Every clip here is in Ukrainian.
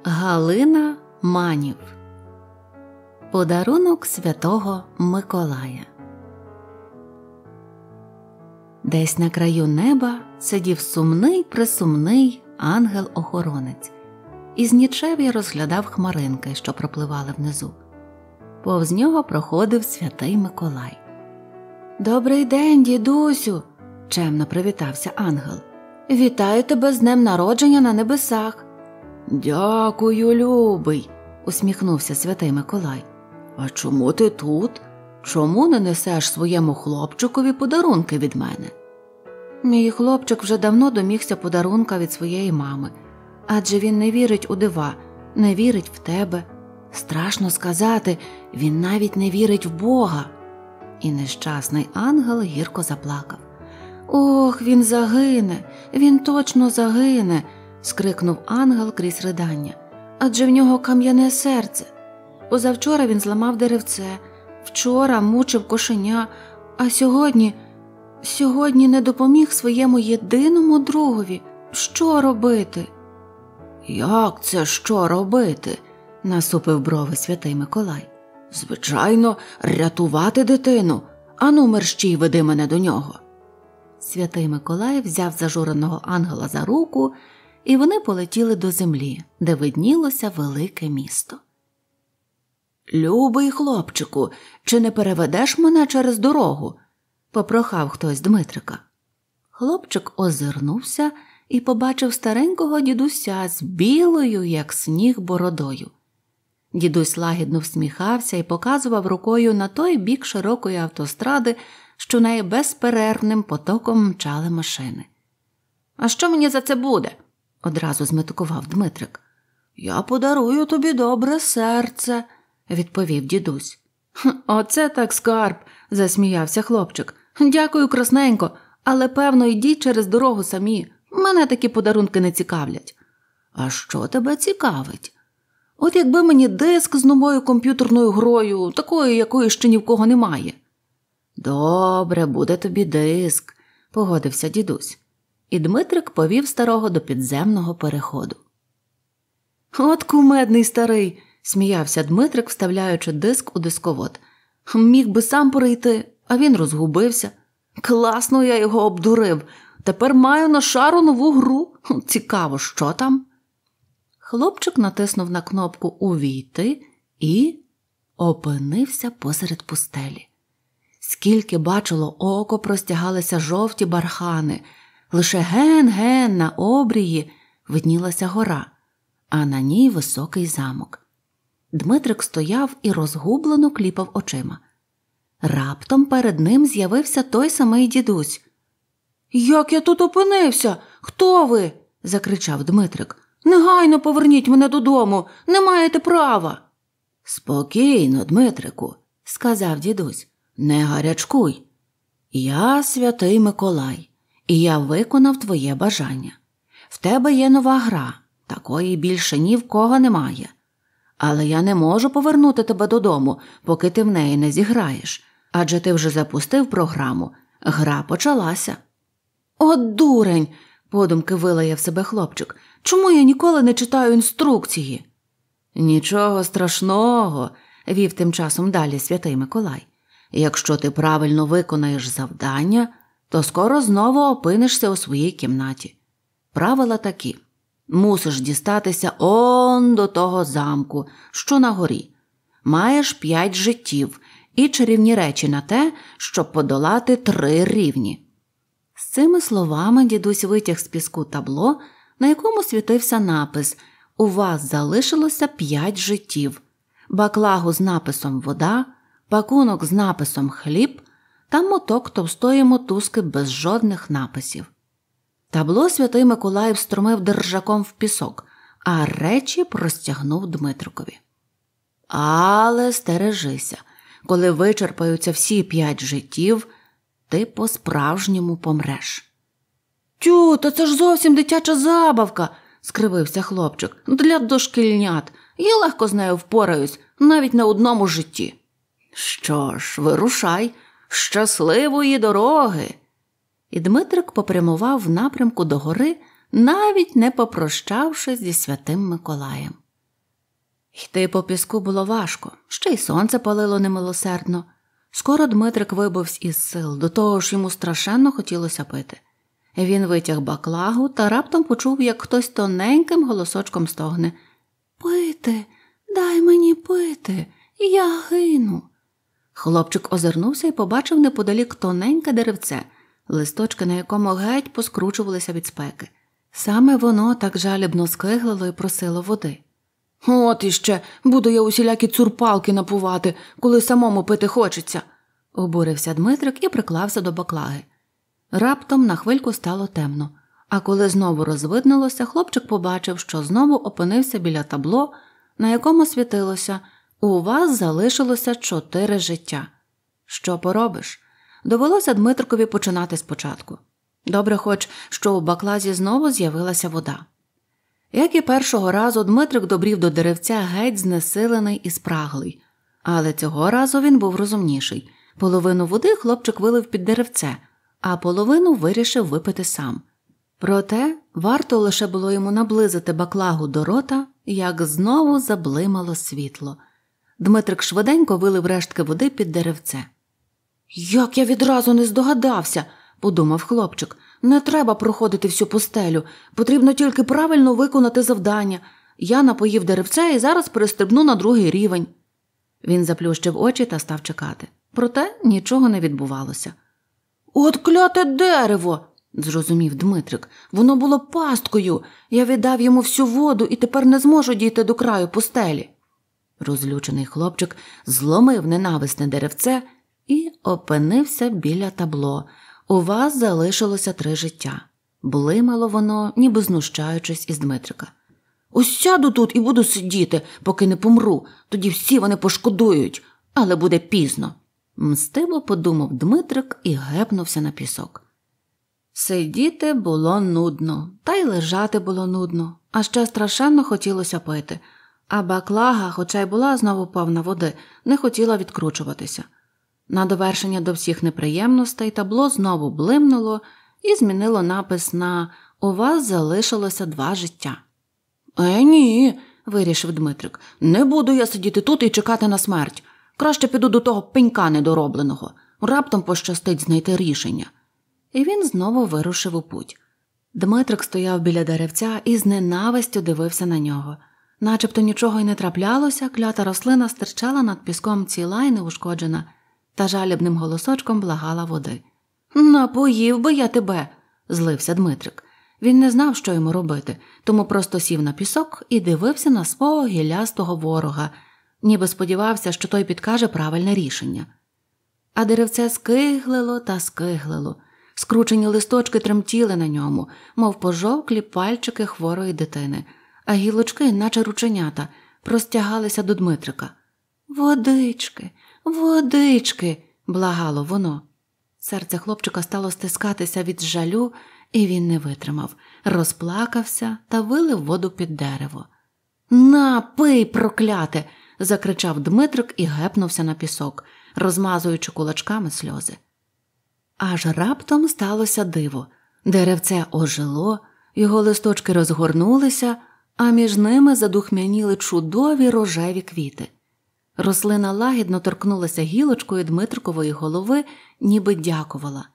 Галина Манів. Подарунок Святого Миколая. Десь на краю неба сидів сумний-пресумний ангел-охоронець і знічев'я розглядав хмаринки, що пропливали внизу. Повз нього проходив Святий Миколай. «Добрий день, дідусю!» – чемно привітався ангел. «Вітаю тебе з днем народження на небесах!» «Дякую, любий!» – усміхнувся Святий Миколай. «А чому ти тут? Чому не несеш своєму хлопчикові подарунки від мене?» «Мій хлопчик вже давно домігся подарунка від своєї мами, адже він не вірить у дива, не вірить в тебе. Страшно сказати, він навіть не вірить в Бога». І нещасний ангел гірко заплакав. «Ох, він загине, він точно загине!» – скрикнув ангел крізь ридання. «Адже в нього кам'яне серце. Позавчора він зламав деревце, вчора мучив кошеня, а сьогодні не допоміг своєму єдиному другові. Що робити?» «Як це що робити?» – насупив брови Святий Миколай. «Звичайно, рятувати дитину. Ану, мерщій, веди мене до нього». Святий Миколай взяв зажуреного ангела за руку, і вони полетіли до землі, де виднілося велике місто. «Любий хлопчику, чи не переведеш мене через дорогу?» – попрохав хтось Дмитрика. Хлопчик озирнувся і побачив старенького дідуся з білою, як сніг, бородою. Дідусь лагідно всміхався і показував рукою на той бік широкої автостради, що нею безперервним потоком мчали машини. «А що мені за це буде?» – одразу зметикував Дмитрик. «Я подарую тобі добре серце», – відповів дідусь. «Оце так скарб», – засміявся хлопчик. «Дякую, красненько, але, певно, йдіть через дорогу самі. Мене такі подарунки не цікавлять». «А що тебе цікавить?» «От якби мені диск з новою комп'ютерною грою, такої, якої ще ні в кого немає». «Добре, буде тобі диск», – погодився дідусь. І Дмитрик повів старого до підземного переходу. «От кумедний старий», – сміявся Дмитрик, вставляючи диск у дисковод. «Міг би сам перейти, а він розгубився. Класно я його обдурив. Тепер маю на шару нову гру. Цікаво, що там?» Хлопчик натиснув на кнопку «Увійти» і опинився посеред пустелі. Скільки бачило око, простягалися жовті бархани. Лише ген-ген на обрії виднілася гора, а на ній високий замок. Дмитрик стояв і розгублено кліпав очима. Раптом перед ним з'явився той самий дідусь. «Як я тут опинився? Хто ви?» – закричав Дмитрик. «Негайно поверніть мене додому, не маєте права!» «Спокійно, Дмитрику», – сказав дідусь, – «не гарячкуй. Я Святий Миколай, і я виконав твоє бажання. В тебе є нова гра, такої більше ні в кого немає. Але я не можу повернути тебе додому, поки ти в неї не зіграєш, адже ти вже запустив програму, гра почалася». «От дурень!» – подумки вилаяв себе хлопчик. «Чому я ніколи не читаю інструкції?» «Нічого страшного», – вів тим часом далі Святий Миколай. «Якщо ти правильно виконаєш завдання, то скоро знову опинишся у своїй кімнаті. Правила такі. Мусиш дістатися он до того замку, що на горі. Маєш 5 життів і чарівні речі на те, щоб подолати 3 рівні». З цими словами дідусь витяг з піску табло, на якому світився напис «У вас залишилося 5 життів», баклагу з написом «Вода», пакунок з написом «Хліб» та моток товстої мотузки без жодних написів. Табло Святий Миколай встромив держаком в пісок, а речі простягнув Дмитрикові. «Але стережися, коли вичерпаються всі 5 життів, ти по-справжньому помреш». «Тю, та це ж зовсім дитяча забавка», – скривився хлопчик. «Для дошкільнят. Я легко з нею впораюсь, навіть на одному житті». «Що ж, вирушай. Щасливої дороги!» І Дмитрик попрямував в напрямку до гори, навіть не попрощавшись зі Святим Миколаєм. Йти по піску було важко, ще й сонце палило немилосердно. Скоро Дмитрик вибився із сил, до того ж йому страшенно хотілося пити. Він витяг баклагу та раптом почув, як хтось тоненьким голосочком стогне. «Пити! Дай мені пити! Я гину!» Хлопчик озирнувся і побачив неподалік тоненьке деревце, листочки на якому геть поскручувалися від спеки. Саме воно так жалібно скиглило і просило води. «От іще, буду я усілякі цурпалки напувати, коли самому пити хочеться!» Обурився Дмитрик і приклався до баклаги. Раптом на хвильку стало темно, а коли знову розвиднилося, хлопчик побачив, що знову опинився біля табло, на якому світилося «У вас залишилося 4 життя». Що поробиш? Довелося Дмитрикові починати спочатку. Добре хоч, що у баклазі знову з'явилася вода. Як і першого разу, Дмитрик добрів до деревця геть знесилений і спраглий. Але цього разу він був розумніший. Половину води хлопчик вилив під деревце, а половину вирішив випити сам. Проте варто лише було йому наблизити баклагу до рота, як знову заблимало світло. Дмитрик швиденько вилив рештки води під деревце. «Як я відразу не здогадався!» – подумав хлопчик. «Не треба проходити всю пустелю, потрібно тільки правильно виконати завдання. Я напоїв деревце і зараз перестрибну на 2-й рівень». Він заплющив очі та став чекати. Проте нічого не відбувалося. «От кляте дерево!» – зрозумів Дмитрик. «Воно було пасткою. Я віддав йому всю воду і тепер не зможу дійти до краю пустелі». Розлючений хлопчик зломив ненависне деревце і опинився біля табло. «У вас залишилося 3 життя». Блимало воно, ніби знущаючись із Дмитрика. «Ось сяду тут і буду сидіти, поки не помру. Тоді всі вони пошкодують, але буде пізно». Мстиво подумав Дмитрик і гепнувся на пісок. Сидіти було нудно, та й лежати було нудно, а ще страшенно хотілося пити. А баклага, хоча й була знову повна води, не хотіла відкручуватися. На довершення до всіх неприємностей табло знову блимнуло і змінило напис на «У вас залишилося 2 життя». Ні», – вирішив Дмитрик, – «не буду я сидіти тут і чекати на смерть. Краще піду до того пенька недоробленого. Раптом пощастить знайти рішення». І він знову вирушив у путь. Дмитрик стояв біля деревця і з ненавистю дивився на нього. Начебто нічого й не траплялося, клята рослина стирчала над піском ціла й неушкоджена, та жалібним голосочком благала води. «Напоїв би я тебе!» – злився Дмитрик. Він не знав, що йому робити, тому просто сів на пісок і дивився на свого гілястого ворога, ніби сподівався, що той підкаже правильне рішення. А деревце скиглило та скиглило. Скручені листочки тремтіли на ньому, мов пожовклі пальчики хворої дитини, а гілочки, наче рученята, простягалися до Дмитрика. «Водички, водички!» – благало воно. Серце хлопчика стало стискатися від жалю, і він не витримав, розплакався та вилив воду під дерево. «На, пий, прокляте!» – закричав Дмитрик і гепнувся на пісок, розмазуючи кулачками сльози. Аж раптом сталося диво. Деревце ожило, його листочки розгорнулися, а між ними задухмяніли чудові рожеві квіти. Рослина лагідно торкнулася гілочкою Дмитрикової голови, ніби дякувала.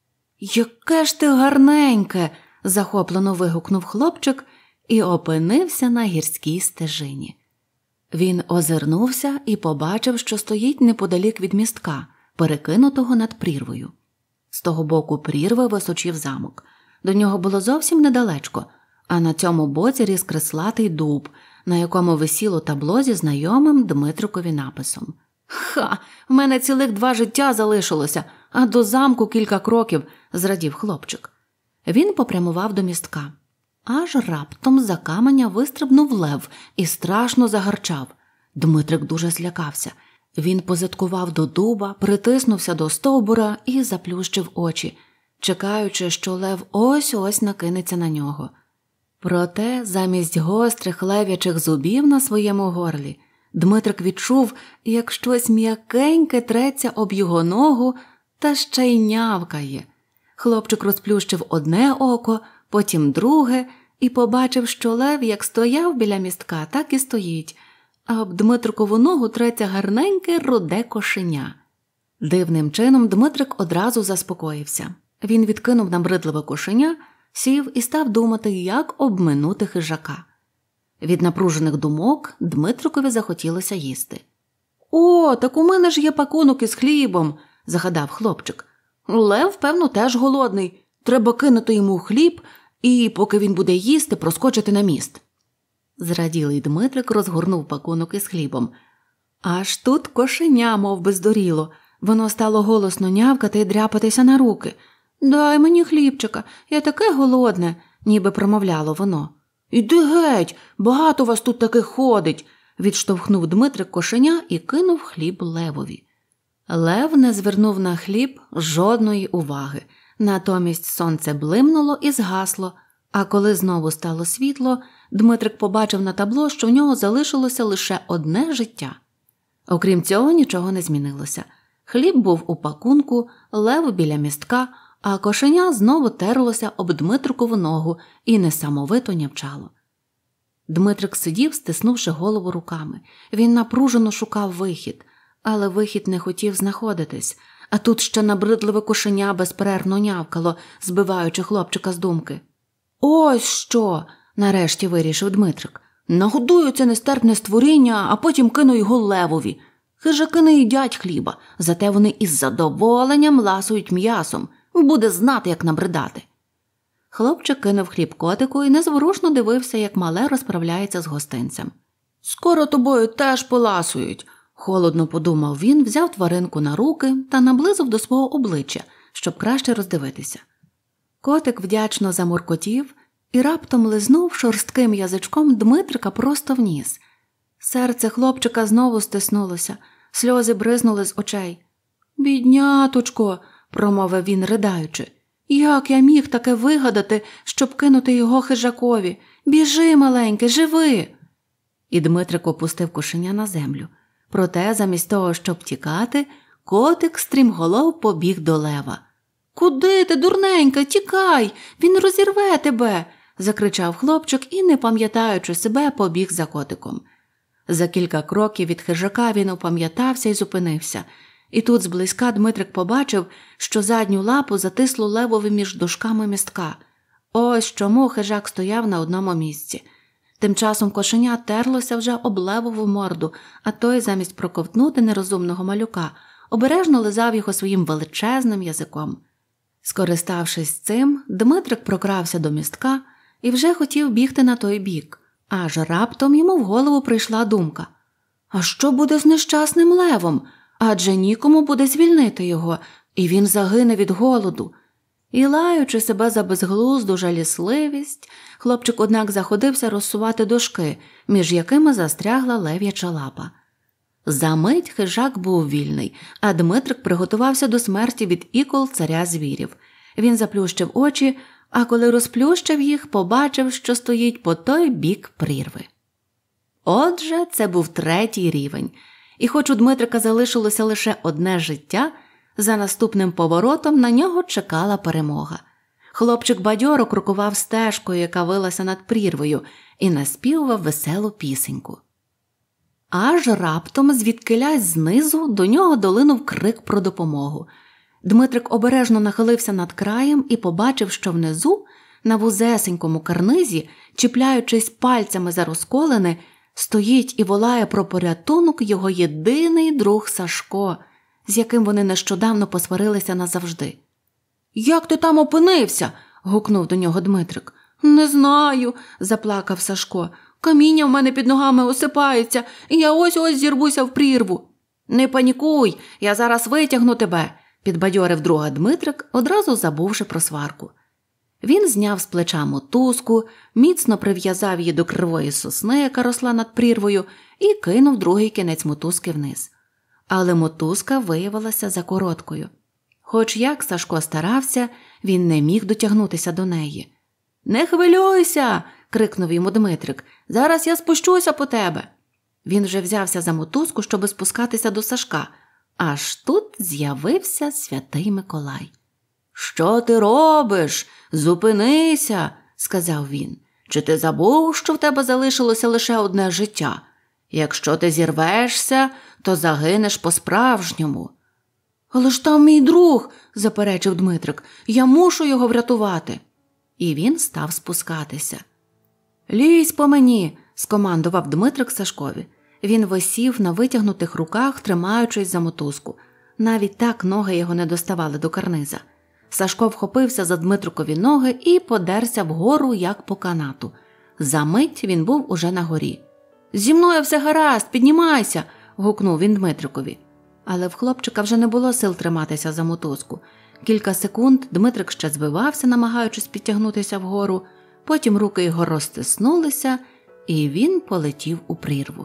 «Яке ж ти гарненьке!» – захоплено вигукнув хлопчик і опинився на гірській стежині. Він озирнувся і побачив, що стоїть неподалік від містка, перекинутого над прірвою. З того боку прірви височив замок. До нього було зовсім недалечко, а на цьому боці ріс креслатий дуб, на якому висіло табло зі знайомим Дмитрикові написом. «Ха! В мене цілих 2 життя залишилося, а до замку кілька кроків», – зрадів хлопчик. Він попрямував до містка. Аж раптом з-за каменя вистрибнув лев і страшно загарчав. Дмитрик дуже злякався. Він позадкував до дуба, притиснувся до стовбура і заплющив очі, чекаючи, що лев ось-ось накинеться на нього. Проте замість гострих лев'ячих зубів на своєму горлі Дмитрик відчув, як щось м'якеньке треться об його ногу та ще й нявкає. Хлопчик розплющив одне око, потім друге і побачив, що лев як стояв біля містка, так і стоїть, а об Дмитрикову ногу треться гарненьке руде кошеня. Дивним чином Дмитрик одразу заспокоївся. Він відкинув набридливе кошеня, сів і став думати, як обминути хижака. Від напружених думок Дмитрикові захотілося їсти. «О, так у мене ж є пакунок із хлібом», – загадав хлопчик. «Лев, певно, теж голодний. Треба кинути йому хліб і, поки він буде їсти, проскочити на міст». Зраділий Дмитрик розгорнув пакунок із хлібом. Аж тут кошеня мов би здуріло. Воно стало голосно нявкати і дряпатися на руки. «Дай мені хлібчика, я таке голодне», – ніби промовляло воно. «Іди геть, багато вас тут таких ходить», – відштовхнув Дмитрик кошеня і кинув хліб левові. Лев не звернув на хліб жодної уваги. Натомість сонце блимнуло і згасло, а коли знову стало світло, Дмитрик побачив на табло, що в нього залишилося лише одне життя. Окрім цього, нічого не змінилося. Хліб був у пакунку, лев біля містка, а кошеня знову терлося об Дмитрикову ногу і несамовито нявчало. Дмитрик сидів, стиснувши голову руками. Він напружено шукав вихід, але вихід не хотів знаходитись, а тут ще набридливе кошеня безперервно нявкало, збиваючи хлопчика з думки. «Ось що!» – нарешті вирішив Дмитрик. «Нагодую це нестерпне створіння, а потім кину його левові. Хижаки не їдять хліба, зате вони із задоволенням ласують м'ясом. Буде знати, як набридати». Хлопчик кинув хліб котику і незворушно дивився, як мале розправляється з гостинцем. «Скоро тобою теж поласують», – холодно подумав він, взяв тваринку на руки та наблизив до свого обличчя, щоб краще роздивитися. Котик вдячно замуркотів і раптом лизнув шорстким язичком Дмитрика просто в ніс. Серце хлопчика знову стиснулося, сльози бризнули з очей. «Бідняточко», – промовив він, ридаючи, – «як я міг таке вигадати, щоб кинути його хижакові? Біжи, маленький, живи!» І Дмитрик опустив кошеня на землю. Проте, замість того, щоб тікати, котик стрімголов побіг до лева. «Куди ти, дурненька, тікай! Він розірве тебе!» – закричав хлопчик і, не пам'ятаючи себе, побіг за котиком. За кілька кроків від хижака він опам'ятався і зупинився. І тут зблизька Дмитрик побачив, що задню лапу затисло левові між дошками містка. Ось чому хижак стояв на одному місці. Тим часом кошеня терлося вже об левову морду, а той, замість проковтнути нерозумного малюка, обережно лизав його своїм величезним язиком. Скориставшись цим, Дмитрик прокрався до містка і вже хотів бігти на той бік. Аж раптом йому в голову прийшла думка. А що буде з нещасним левом? Адже нікому буде звільнити його, і він загине від голоду. І, лаючи себе за безглузду жалісливість, хлопчик, однак, заходився розсувати дошки, між якими застрягла лев'яча лапа. Замить хижак був вільний, а Дмитрик приготувався до смерті від ікол царя звірів. Він заплющив очі, а коли розплющив їх, побачив, що стоїть по той бік прірви. Отже, це був 3-й рівень. І хоч у Дмитрика залишилося лише одне життя, за наступним поворотом на нього чекала перемога. Хлопчик бадьоро крокував стежкою, яка вилася над прірвою, і наспівував веселу пісеньку. Аж раптом звідкилясь знизу до нього долинув крик про допомогу. Дмитрик обережно нахилився над краєм і побачив, що внизу, на вузесенькому карнизі, чіпляючись пальцями за розколини, стоїть і волає про порятунок його єдиний друг Сашко, з яким вони нещодавно посварилися назавжди. «Як ти там опинився?» – гукнув до нього Дмитрик. «Не знаю», – заплакав Сашко. «Каміння в мене під ногами осипається, і я ось-ось зірвуся в прірву». «Не панікуй, я зараз витягну тебе», – підбадьорив друга Дмитрик, одразу забувши про сварку. Він зняв з плеча мотузку, міцно прив'язав її до кривої сосни, яка росла над прірвою, і кинув другий кінець мотузки вниз. Але мотузка виявилася закороткою. Хоч як Сашко старався, він не міг дотягнутися до неї. «Не хвилюйся!» – крикнув йому Дмитрик. «Зараз я спущуся по тебе!» Він вже взявся за мотузку, щоби спускатися до Сашка. Аж тут з'явився святий Миколай. «Що ти робиш? Зупинися!» – сказав він. «Чи ти забув, що в тебе залишилося лише одне життя? Якщо ти зірвешся, то загинеш по-справжньому. Але ж там мій друг, заперечив Дмитрик, я мушу його врятувати. І він став спускатися. Лізь по мені, скомандував Дмитрик Сашкові. Він висів на витягнутих руках, тримаючись за мотузку. Навіть так ноги його не доставали до карниза. Сашко вхопився за Дмитрикові ноги і подерся вгору, як по канату. Замить він був уже на горі. «Зі мною все гаразд, піднімайся!» – гукнув він Дмитрикові. Але в хлопчика вже не було сил триматися за мотузку. Кілька секунд Дмитрик ще звивався, намагаючись підтягнутися вгору, потім руки його розтиснулися, і він полетів у прірву.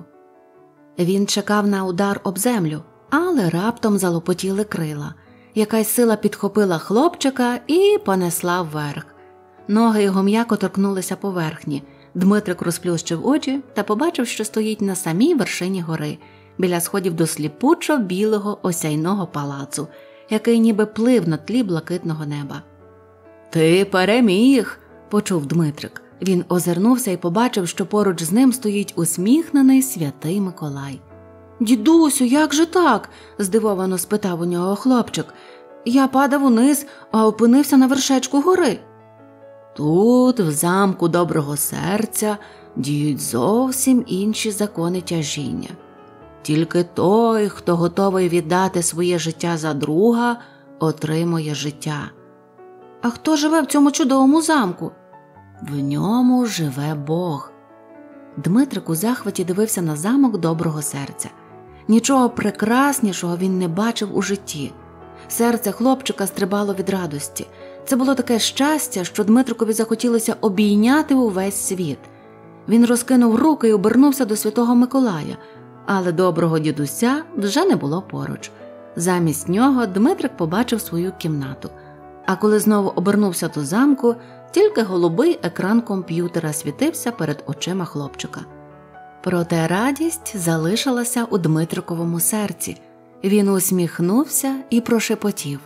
Він чекав на удар об землю, але раптом залопотіли крила. Якась сила підхопила хлопчика і понесла вверх. Ноги його м'яко торкнулися поверхні. Дмитрик розплющив очі та побачив, що стоїть на самій вершині гори, біля сходів до сліпучо-білого осяйного палацу, який ніби плив на тлі блакитного неба. «Ти переміг!» – почув Дмитрик. Він озирнувся і побачив, що поруч з ним стоїть усміхнений святий Миколай. «Дідусю, як же так?» – здивовано спитав у нього хлопчик. «Я падав униз, а опинився на вершечку гори». «Тут, в замку Доброго Серця, діють зовсім інші закони тяжіння. Тільки той, хто готовий віддати своє життя за друга, отримує життя». «А хто живе в цьому чудовому замку?» «В ньому живе Бог». Дмитрик у захваті дивився на замок Доброго Серця. Нічого прекраснішого він не бачив у житті. Серце хлопчика стрибало від радості. Це було таке щастя, що Дмитрикові захотілося обійняти увесь світ. Він розкинув руки і обернувся до Святого Миколая, але доброго дідуся вже не було поруч. Замість нього Дмитрик побачив свою кімнату. А коли знову обернувся до замку, тільки голубий екран комп'ютера світився перед очима хлопчика. Проте радість залишилася у Дмитриковому серці. Він усміхнувся і прошепотів: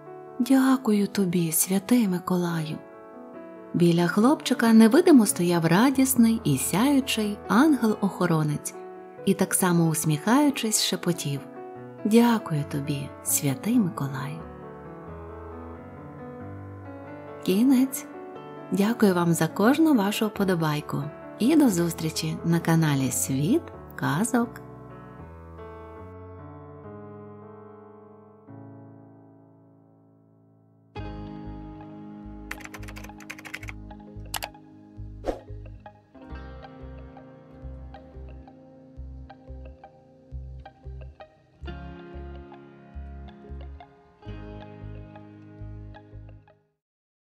«Дякую тобі, святий Миколаю». Біля хлопчика невидимо стояв радісний і сяючий ангел-охоронець і так само усміхаючись шепотів: «Дякую тобі, святий Миколаю». Кінець. Дякую вам за кожну вашу вподобайку. І до зустрічі на каналі Світ казок.